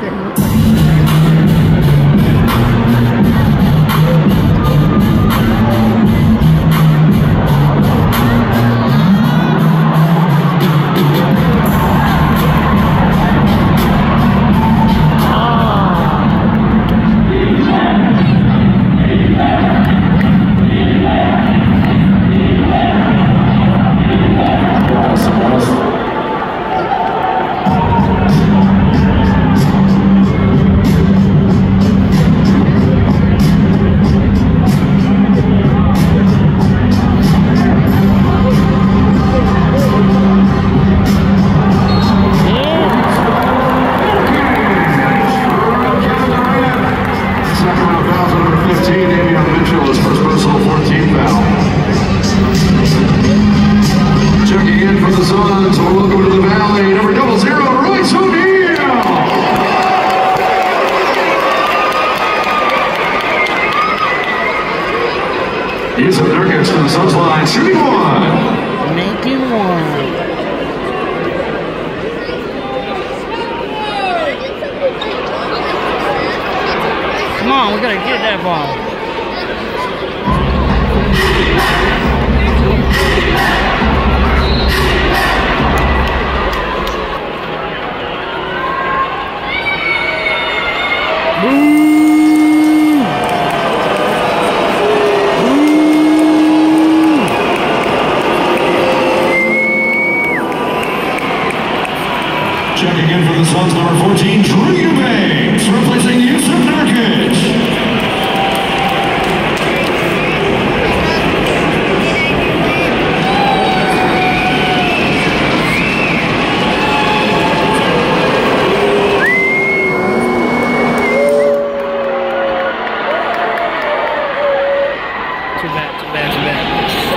Yusuf Nurkic to the Suns line, shooting one. Making one. Come on, we gotta get that ball. Checking in for the Suns, number 14, Drew Eubanks, replacing Yusuf Nurkic. Too bad, too bad, too bad.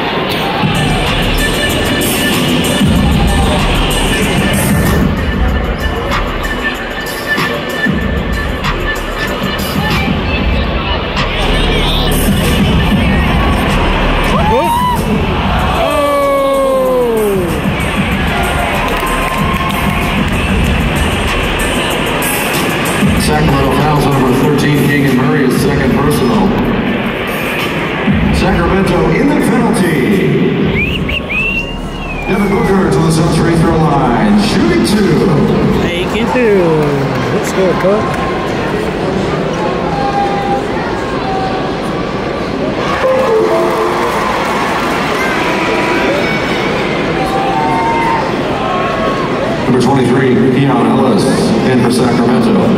Sacramento fouls number 13, Keegan Murray, his second personal. Sacramento in the penalty. Devin Booker to the Suns free throw line, shooting two. Making two. Let's go, Cook. Number 23, Keon Ellis, in for Sacramento.